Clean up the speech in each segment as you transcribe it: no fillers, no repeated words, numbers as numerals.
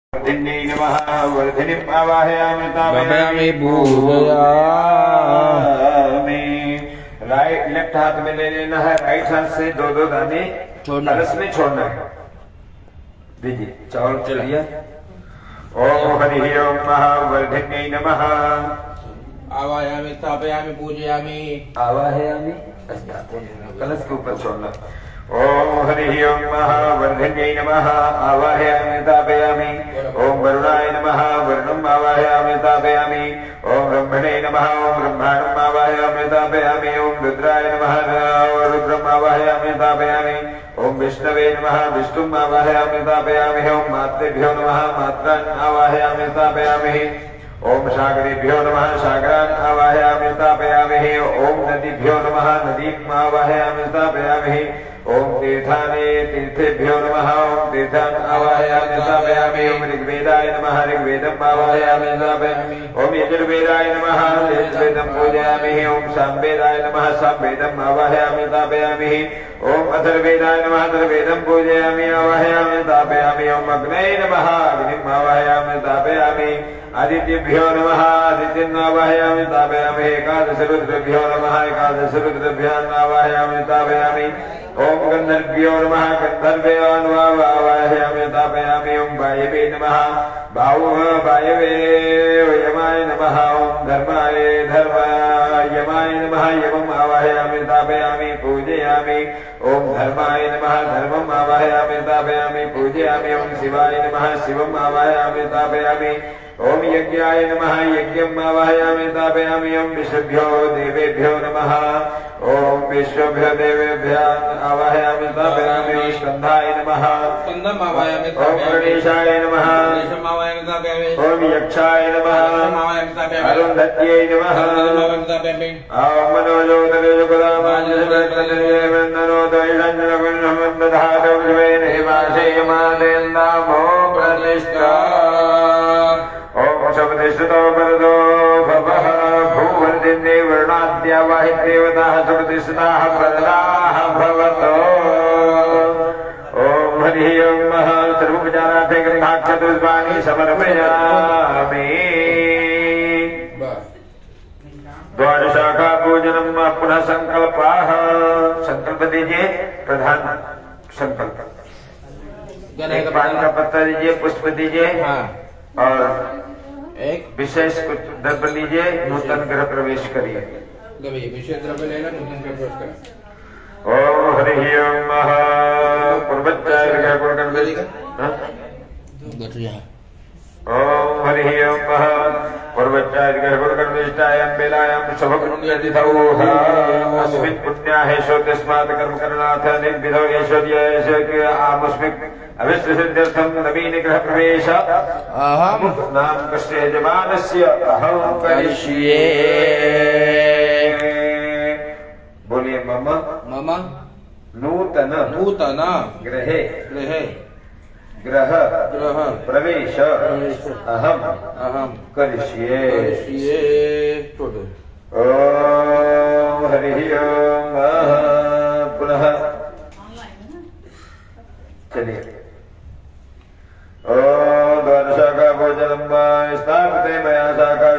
वर्धिन्यै नमः वर्धिनीम् आवाहयामि तापयामि पूजयामि। Right left हाथ में ले लेना है, राइट हाथ से दो दो दाने कलश में छोड़ना है। दीजिए चावल चलिए। ओम हरि ओम वर्धिन्यै नमः आवाहयामि स्थापयामि पूजयामि। आवाहयामि कलश के ऊपर छोड़ना। ओम हरि ओम वर्धिन्यै नमः आवाहयामि स्थापयामि। ओम वरुणाय नमः वरुणम् आवाहयामि स्थापयामि। ओम ब्रह्मणे नमः ओम ब्रह्माणम् आवाहयामि स्थापयामि। ओम रुद्राय नमः रुद्रम् आवाहयामि स्थापयामि। ओम विष्णवे नमः विष्णुम् आवाहयामि स्थापयामि। ओम मात्रेभ्यो नमः मात्रान् आवाहयामि स्थापयामि। ओम सागरेभ्यो नमः सागरान् आवाहयामि स्थापयामि। ओम नदीभ्यो नमः नदीम् आवाहयामि स्थापयामि। ओम तीर्थाने तीर्थेभ्यो नमः ओम तीर्थान् आवाहयामि स्थापयामि। ओम ऋग्वेदाय नमः ऋग्वेदम् आवाहयामि स्थापयामि। ओम यजुर्वेदाय नमः यजुर्वेदम् पूजयामि। ओम सामवेदाय नमः सामवेदम् आवाहयामि स्थापयामि। ओम अथर्ववेदाय नमः अथर्ववेदम् पूजयामि आवाहयामि स्थापयामि। ओम अग्नये नमः अग्निम् आवाहयामि स्थापयामि। आदित्यभ्यो नमः आदित्यम् आवाहयामि स्थापयामि। एकादश रुद्रेभ्यो नमः एकादश रुद्रेभ्यान् आवाहयामि स्थापयामि। ओम गंधर्भ्यो नमः गंधर्व्यान् आवाहयामि स्थापयामि। ओम वायवे नमः वायवे यमाय नमः। ओम धर्माय यमाय नमः यमम् आवाहयामि स्थापयामि पूजयामि। ओम धर्माय नमः धर्मम् आवाहयामि स्थापयामि पूजयामि। ओम शिवाय नमः शिवम् आवाहयामि स्थापयामि। ओम यज्ञाय नमः यज्ञम् आवाहयामि स्थापयामि। ओम विश्वेभ्यो देवेभ्यो नमः ओम विश्वेभ्यो देवेभ्यः आवाहयामि स्थापयामि। ओम स्कन्धाय नमः स्कन्दम् आवाहयामि। ओम गणेशाय नमः गणेशम् आवाहयामि स्थापयामि। ओम यक्षाय नमः आवाहयामि स्थापयामि। अरुन्धत्यै नमः आवाहयामि स्थापयामि। ओम मनोजोतरेजुगदामानसवन्दनो दैरञ्जनगुणमन्दधातौ देवाशेयमादेन्दामो प्रतिष्ठा। ओम शब्देशतो वरदो भवः भूवर्धिन्ये वर्णाद्या वाहिदेवताः शब्देशताः वरदाः भवतो। ओम हरि ओम सर्वोपचारार्थे गृहाक्षतुष्पाणि समर्पयामि। द्वादशाखा पूजनम् पुनः संकल्पाः। संकल्प दीजिए प्रधान संकल्प। एक पान का पत्ता दीजिए, पुष्प दीजिए और एक विशेष कुछ द्रव्य लीजिए, नूतन गृह प्रवेश करिए। विशेष द्रव्य लेना, नूतन गृह प्रवेश करें। ओम हरि ओम पूर्वच्चाय ओम हरि ओम पूर्वच्चाय गृहगुणकर्मिष्ठायां वेलायां शुभकृत्यतिथौ अस्मिन् पुण्याहे शोतस्मात् कर्मकरणाथ निर्विधौ ऐश्वर्य आमस्मिन् अभिष्टसिद्ध्यर्थं नवीन गृह प्रवेश अहं नाम कस्य यजमानस्य अहं करिष्ये। बोलिए मम मम नूतन नूतन गृहे गृहे ग्रह प्रवेश अहम करिष्ये। ओम हरि ओम पुनः चलिए। ओम द्वादशाखा भोजनं स्थापिते मया शाखा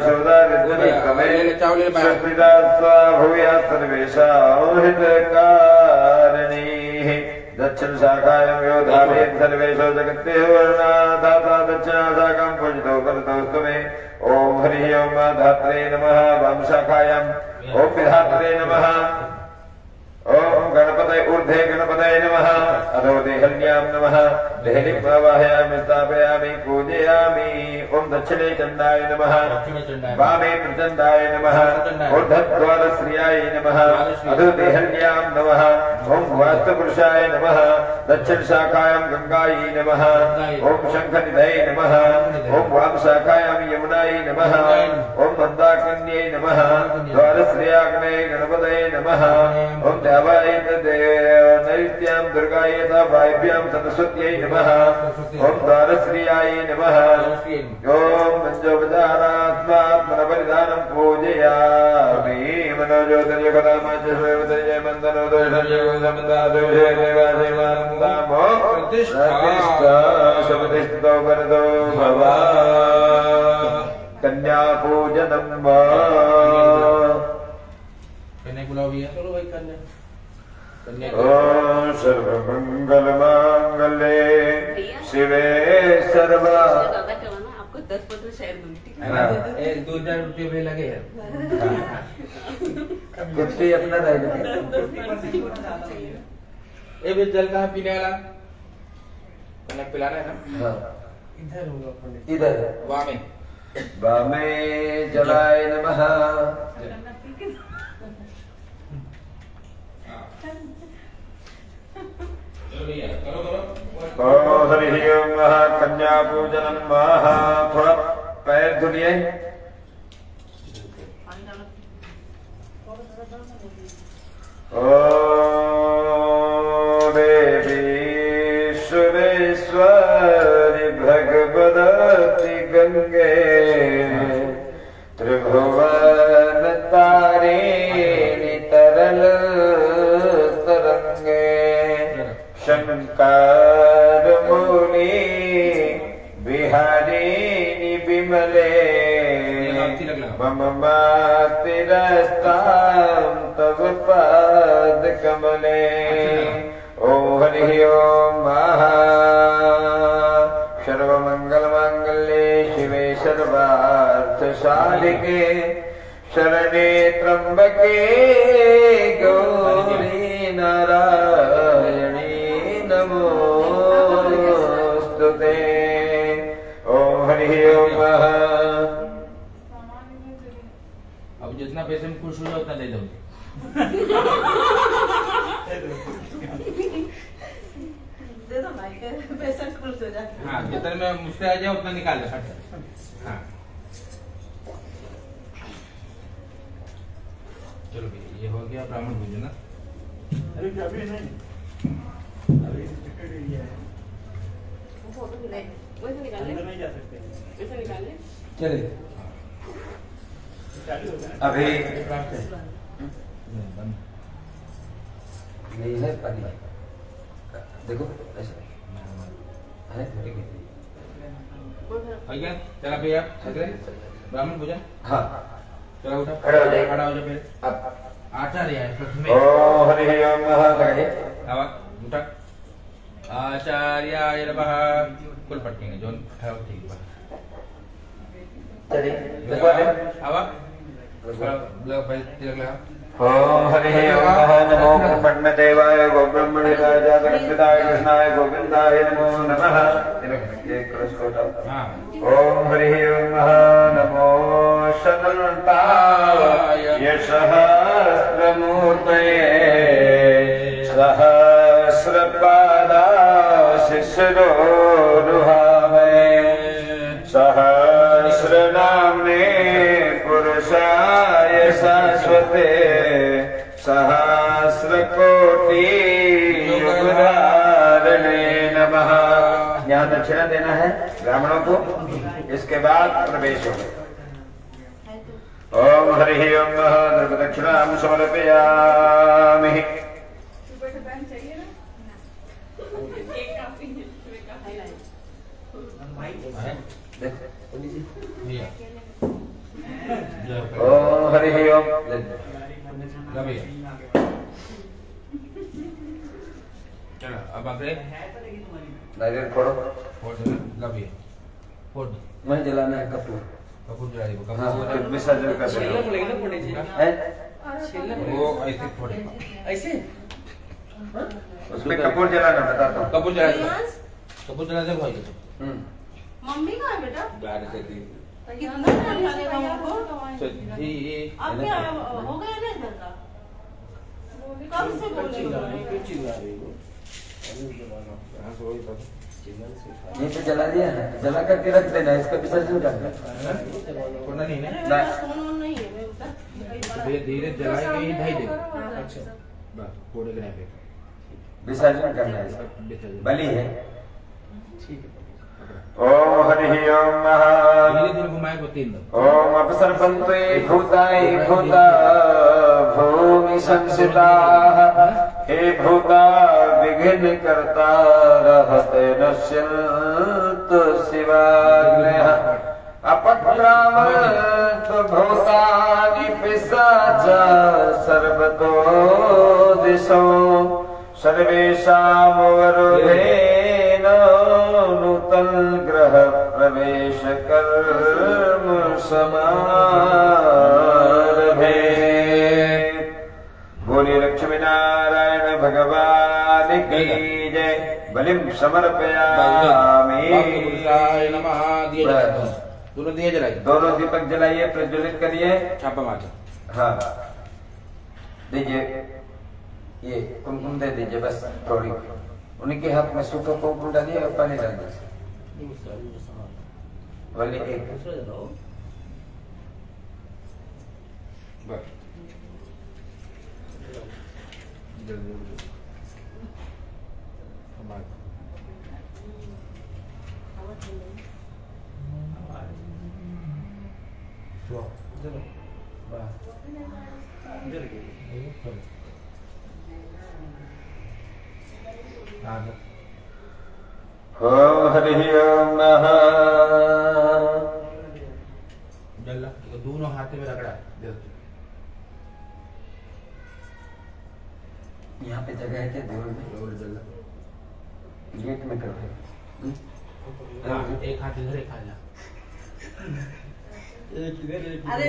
शोधारिद्वनिकमेशभूयात्सर्वेषाहितकारिणीः। दक्षिण शाखायां यो धारयेत् सर्वेषु जगत्तेः वर्णाधाता दक्षिणा शाखां पूजितो करतोस्तु मे। ओम हरि ओम धात्रे नमः। वाम शाखायां ओम विधात्रे नमः। ओम गणपतये ऊर्ध्वे गणपतये नमः। अधो देहल्यां नमः। देहलीम् आवाहयामि स्थापयामि पूजयामि। ओम दक्षिणे चण्डाय नमः। वामे प्रचण्डाय नमः। ऊर्ध्वद्वारश्रियाय नमः। अधो देहल्यां नमः। ओम वास्तुपुरुषाय नमः। दक्षिण शाखायां गंगायै नमः। ओम शंखनिधये नमः। ओम वाम शाखायां यमुनायै नमः। ओम मंदाकिन्यै नमः। द्वारश्रियाग्ने गणपतये नमः। ओम नैत्यां दुर्गायै तथा वायव्यां सरस्वत्यै नमः। ओम द्वारश्रियायै नमः। ओम पंचोपचारात्मात्मनपरिधानं पूजयामि। मनो ज्योतिर्य कदामाच जय मंदनो दोषर्य समन्ता दोषे देवासे मानंदामो प्रतिष्ठा समधिष्ठो वरदो भवा कन्या पूजनम वा कन्या बुलाओ भैया चलो भाई कन्या ओम सर्वमंगलमांगल्ये शिवे सर्वा आपको 10-15 शेयर दूंगी एक 2,000 रुपये भी लगे हैं कुछ भी अपना रह जाए ये भी जल कहाँ पीने वाला कन्या पिलाना है ना इधर होगा इधर वामे वामे जलाय नमः ओ हरि ओम कन्या पूजनम महा थोड़ा पैर धुलिए ओ देवी सुरेश्वरी भगवती गंगे त्रिभुवन तारिणी तरल तरंगे शंकर मुनि बिहारिणी विमले मम मातिरस्तां तव पाद कमले ओम हरि ओम महा सर्वमंगलमांगल्ये शिवे सर्वार्थ साधिके शरणे त्र्यंबके गौरी नारायणी नमोस्तुते ओम हरि ओम अब जितना पैसे में खुश हो जाओ उतना दे दो दे दो भाई के पैसा खुश हो जाए हाँ जितने में मुझसे आ जाए उतना निकाल दो हाँ चलो भैया ये हो गया ब्राह्मण भोजन ना अभी नहीं अभी टिकट एरिया है फोटो नहीं वैसे निकाल ले अंदर नहीं जा सकते वैसे निकाल ले चले चालू हो गया अभी बंद नहीं है पानी देखो ऐसा है हो गया चला भैया चले ब्राह्मण भोजन हाँ चलो उठा खड़ा हो जाइए। खड़ा हो जाओ फिर अब आचार्य है प्रथम ओ हरि ओम महागणे आवा उठा आचार्याय नमः कुल पटकेंगे जोन उठाओ ठीक है चलिए आवा लगा भाई तिलक लगा ओम हरि ओम नमो ब्रह्मण्यदेवाय गोब्रह्मणिकाय जगन्नाथाय कृष्णाय गोविन्दाय नमो नमः ये कलश को उठाओ हाँ ओम हरि ओम नमो शनन्ताय सहस्रमूर्तये सहस्रपादाशिशिरोरुहावे सहस्रनाम्ने पुरुषाय शाश्वते सहस्रकोटि युगधारिणे नमः। यहाँ दक्षिणा देना है ब्राह्मणों को, इसके बाद प्रवेश होगा। ओम हरि ओम दक्षिणां समर्पयामि। भैया ओम हरि ओम ला भैया चलो अब आगे नारियल फोड़ो। फोड़ देना ला भैया फोड़ दो मैं जलाना है कपूर। कपूर जला दो हाँ कपूर फिर विसर्जन कर देना है। वो ऐसे फोड़े ऐसे उसमें कपूर जलाना बताता हूँ। कपूर जला दो कपूर जला दो भाई मम्मी कहाँ है बेटा? गाड़ी से थी कितना टाइम लगेगा हमको? तो ये अब क्या हो गया ना इधर का? कब से बोले? ये तो जला दिया है, जला करके रख देना, इसका विसर्जन कर देना। फोड़ना नहीं है फोन नहीं है मैं उधर धीरे धीरे जलाएंगे ही ढाई दे अच्छा बस फोड़े के पे विसर्जन करना है इसका। विसर्जन बलि है। ठीक है ओम हरि ओम धीरे धीरे घुमाए को 3 दो ओम अपसर्पन्तु भूतानि भूता भूमि संसिताः हे भूता विघ्न कर्ता रहते नश्यन्तु शिवाग्रह अपक्रामन्तु भूतानि पिशाचा सर्वतो दिशो सर्वेषां वरुधेन नूतन ग्रह प्रवेश कर्म समारभे। बोले लक्ष्मी नारायण भगवान की जय। बलिम समर्पयामि। दोनों दिए जलाइए, दोनों दीपक जलाइए, प्रज्वलित करिए। छापा मार। हाँ दीजिए, ये कुमकुम दे दीजिए बस थोड़ी। उनके हाथ में सूखा कुमकुम डालिए और पानी डाल दीजिए। वाले एक ओम हरि ओम नमः। दोनों हाथ में रगड़ा। यहाँ पे जगह है क्या? दूर में गेट में कर। एक हाथ इधर, एक हाथ यहाँ। अरे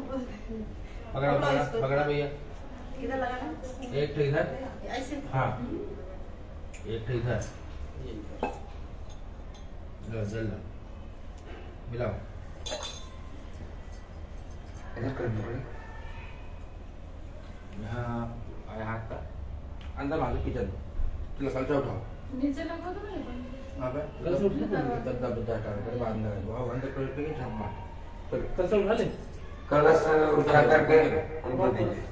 पकड़ा भैया। इधर लगाना, एक तो इधर, ऐसे। हाँ एक तो इधर। जल मिलाओ। इधर कर दो। यहाँ हाथ का अंदर मारो, किचन चलो कल उठाओ। नीचे लगा दो ना। हाँ भाई कल से उठा गद्दा बुद्धा हटा कर बाद अंदर आओ, अंदर कर के छाप मार। कल से उठा ले, कलश उठा करके उनको दीजिए।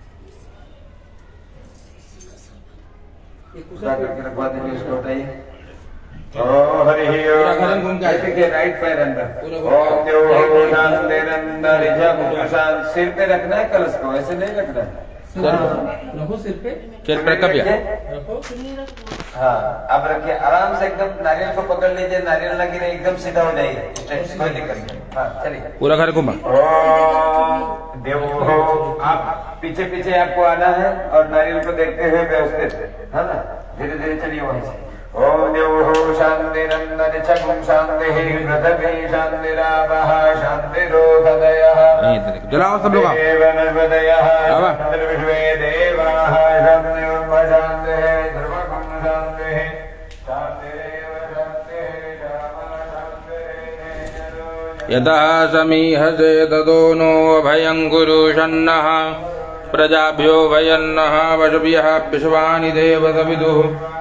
उठा करके रखवा दीजिए, उसको उठाइए। ओम हरि ओम। ऐसे के राइट पैर अंदर। ओम देव शांति अंदर शांति। सिर पे रखना है कलश को, ऐसे नहीं रखना है। रखो सिर पे कब रखो। हाँ अब रखिए आराम से एकदम। नारियल को पकड़ लीजिए, नारियल ना गिरे, एकदम सीधा हो जाइए। कोई दिक्कत नहीं। हाँ चलिए पूरा घर घुमा। ओम देव हो। आप पीछे पीछे आपको आना है और नारियल को देखते हुए व्यवस्थित, है ना? धीरे धीरे चलिए वहीं से। ओम देव हो शांतिरंदर छगुं शांति पृथ्वी शांतिरावः शांतिरोधदयः। जलाओ सब लोग। देवनवदयः विश्वे देवाः शान्तिर्ब्रह्म शान्तिः ध्रुवगुं शान्तिः शान्तिरेव शान्तिः रामः शान्तिः। यदा समीहसे ततो नो अभयं कुरु शन्नः प्रजाभ्यो भयन्नः वशुभ्यः विश्वानि देव सविदुः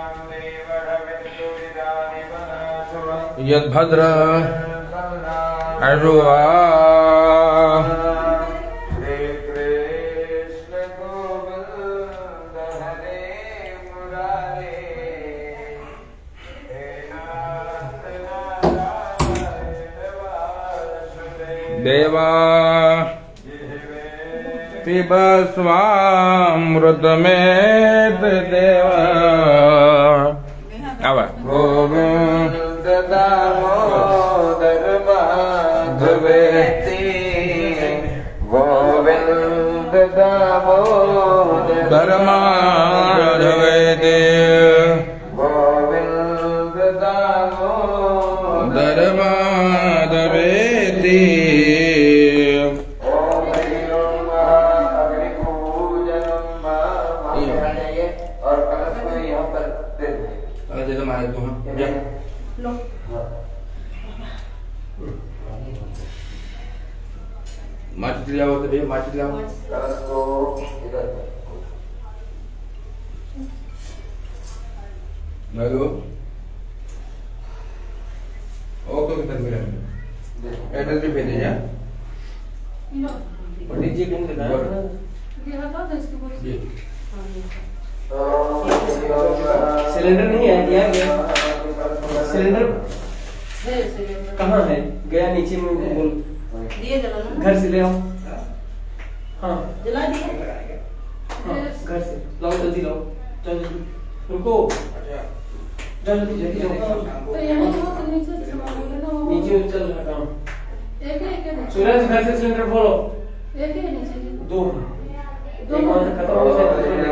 यद्भद्र अरुवा। श्री कृष्ण गोविंद हरे मुरारे हे नाथ नारायण वासुदेव देवा पिब स्वामृतमेत देवा। गोविंद दामोदर माधवेति गोविंद दामोदर माधवेति गोविंद दामोदर माधवेति। ओम हरि ओम अग्नि पूजनम महामहिमये। और कलश को यहाँ पर दे दो। दे दो महाराज को। लो माचिस लिया हो तो भैया माचिस लिया। कलश को इधर हेलो ओके किधर मिला एड्रेस भी भेज दीजिए। लो और नीचे कौन देना है? ये हटा दो इसको। जी सिलेंडर नहीं है क्या? सिलेंडर कहाँ है? गया नीचे में दिए जलाना। घर से ले आओ। हाँ जला दिए। घर से लाओ, जल्दी लाओ, जाओ जल्दी, रुको, जाओ जल्दी जल्दी जाओ। तो यहाँ से नीचे सामान लेना हो। नीचे चल रहा काम। एक है सूरज घर से सिलेंडर खोलो। एक है नीचे। दो एक और खत्म हो जाए।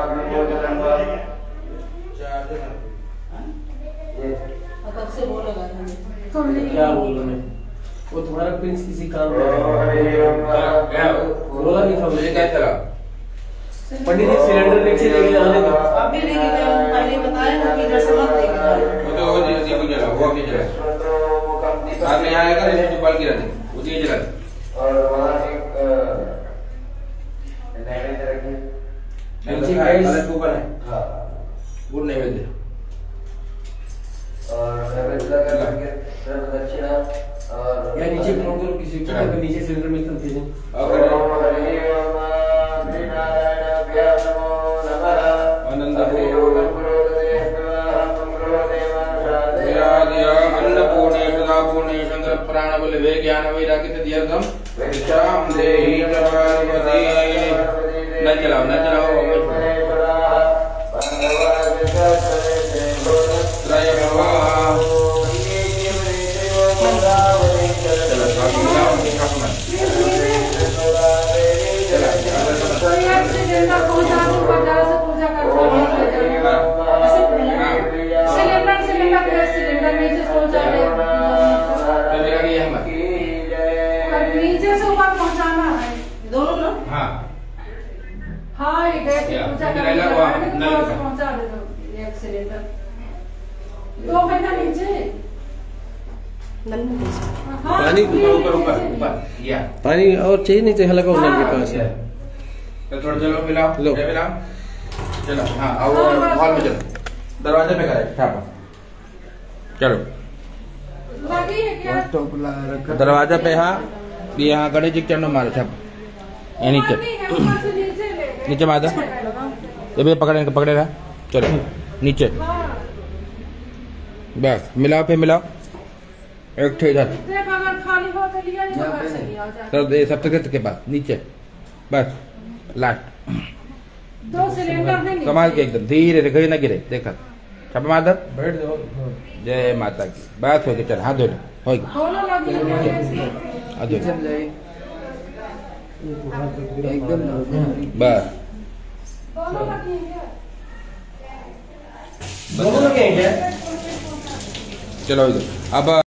अब से बोलेगा हमें। क्या बोलूं मैं? वो तुम्हारा प्रिंस किसी काम में बोला नहीं था मुझे। क्या चला पंडित जी सिलेंडर नीचे लेके आने दो। अभी लेके गए, पहले बताया ना कि इधर से मत लेके जाओ। वो जी को जला, वो अभी जला। बाद में यहाँ आएगा तो इसमें बाल गिरा दे, उसी के जला। और वहाँ एक नैवेद्य रखिए। नीचे गैस ऊपर है। हाँ। गुड़ नैवेद्य। और नैवेद्य लगा करके प्रदक्षिणा और या नीचे फोन करो किसी को, अगर नीचे सिलेंडर मिलता है भेजें। न चलाओ न चलाओ। नीचे से ऊपर पहुंचाना है दोनों ना। हाँ हाँ ये गैस की पूजा करने नल का पहुंचा दे दो एक सिलेंडर। दो है ना नीचे नल में नीचे। हाँ, पानी ऊपर ऊपर ऊपर या पानी और चाहिए नहीं तो यहाँ लगाओ नल के पास है। तो थोड़ा चलो मिलाओ, लो। मिलाओ चलो। हाँ और हॉल में चलो, दरवाजे पे करे छापा। चलो लगी है क्या? दरवाजा पे। हाँ यहाँ गणेश जी के चरणों मारो छाप। यहाँ नीचे ऊपर से नीचे ले गए। नीचे मार दो। ये भी पकड़े रहा। चलो नीचे बस मिलाओ, फिर मिलाओ एक ठे इधर। देख अगर खाली हो तो लिया नहीं तो घर से लिया जाए। सब ये सब तक के पास नीचे बस लास्ट। दो सिलेंडर है नीचे। कमाल के एकदम धीरे से, कहीं ना गिरे। देखा छापा मार दो। बैठ जाओ। जय माता की। बस हो गया, चल हाथ धो लो, हो गया दोनों लगी है गैस की। हाथ धो लो। एकदम बस दोनों लगी है। दोनों लगे हैं क्या? चलो इधर अब